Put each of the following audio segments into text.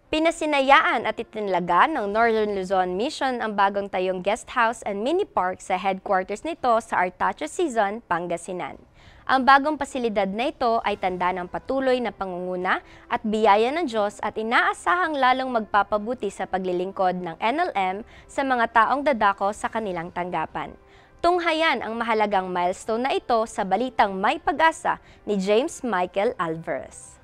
Pinasinayaan at itinalaga ng Northern Luzon Mission ang bagong tayong guest house and mini park sa headquarters nito sa Artacho Season, Pangasinan. Ang bagong pasilidad na ito ay tanda ng patuloy na pangunguna at biyaya ng Diyos at inaasahang lalong magpapabuti sa paglilingkod ng NLM sa mga taong dadako sa kanilang tanggapan. Tunghayan ang mahalagang milestone na ito sa balitang May Pag-asa ni James Michael Alvarez.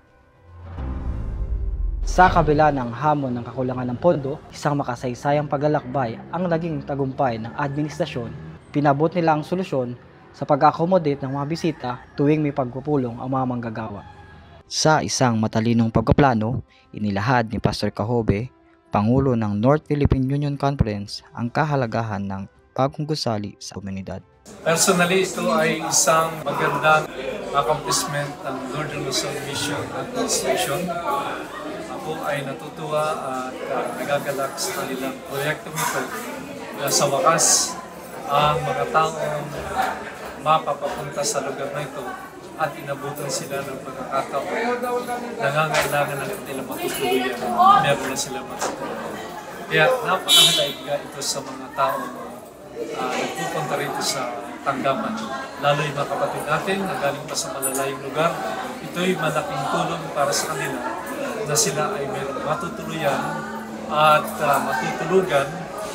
Sa kabila ng hamon ng kakulangan ng pondo, isang makasaysayang paglalakbay ang naging tagumpay ng administrasyon. Pinabot nila ang solusyon sa pag-accommodate ng mga bisita tuwing may pagpupulong ang mga manggagawa. Sa isang matalinong pagpaplano, inilahad ni Pastor Cajobe, Pangulo ng North Philippine Union Conference, ang kahalagahan ng bagong gusali sa komunidad. Personally, ito ay isang magandang accomplishment ng Northern Luzon Mission Administration. Ako ay natutuwa at nagagalak sa kanilang proyektong ito na sa wakas ang mga taong mapapapunta sa lugar na ito at inabutan sila ng pagkakataon. Nangangailangan ng kanilang matutuluyan, meron na sila matutuluyan. Kaya napakahalaga ito sa mga taong nagpupunta rito sa tanggapan. Lalo yung mga kapatid natin na galing pa sa malalayong lugar, ito'y malaking tulong para sa kanila na sila ay mayroong matutuluyan at matutulugan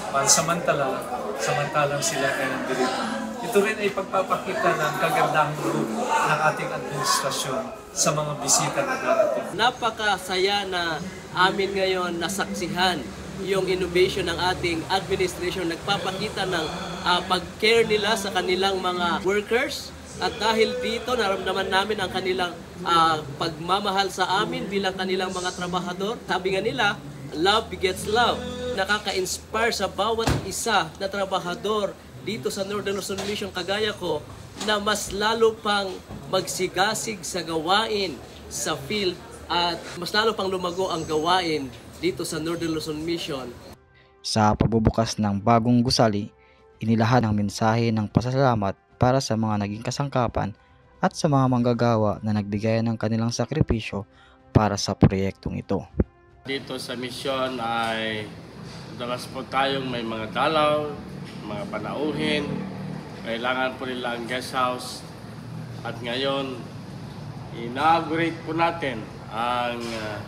samantalang sila ay nandirito. Ito rin ay pagpapakita ng kagandang loob ng ating administrasyon sa mga bisita na darating. Napakasaya na amin ngayon nasaksihan yung innovation ng ating administration. Nagpapakita ng pag-care nila sa kanilang mga workers. At dahil dito, naramdaman namin ang kanilang pagmamahal sa amin bilang kanilang mga trabahador. Sabi nga nila, love begets love. Nakaka-inspire sa bawat isa na trabahador dito sa Northern Luzon Mission kagaya ko na mas lalo pang magsigasig sa gawain sa field at mas lalo pang lumago ang gawain dito sa Northern Luzon Mission. Sa pagbubukas ng bagong gusali, inilahad ang mensahe ng pasasalamat para sa mga naging kasangkapan at sa mga manggagawa na nagbigay ng kanilang sakripisyo para sa proyektong ito. Dito sa mission ay dalas po tayong may mga dalaw, mga panauhin, kailangan po nila ang guest house at ngayon inaugurate po natin ang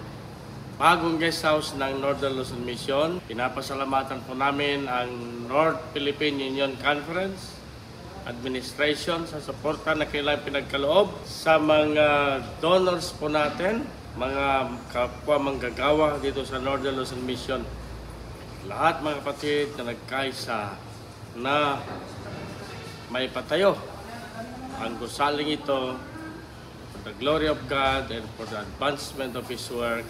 bagong guest house ng Northern Luzon Mission. Pinapasalamatan po namin ang North Philippine Union Conference Administration sa suporta na kailangan pinagkaloob sa mga donors po natin, mga kapwa manggagawa dito sa Northern Luzon Mission. Lahat mga kapatid na nagkaisa na may patayo ang gusaling ito for the glory of God and for the advancement of His work.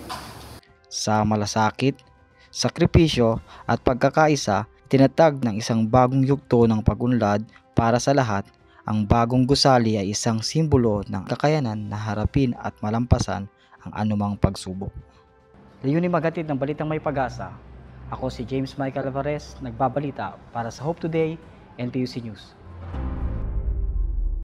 Sa malasakit, sakripisyo at pagkakaisa, tinatag ng isang bagong yugto ng pagunlad para sa lahat. Ang bagong gusali ay isang simbolo ng kakayanan na harapin at malampasan ang anumang pagsubok. Layunin magatid ng balitang May Pag-asa. Ako si James Michael Alvarez, nagbabalita para sa Hope Today, NPUC News.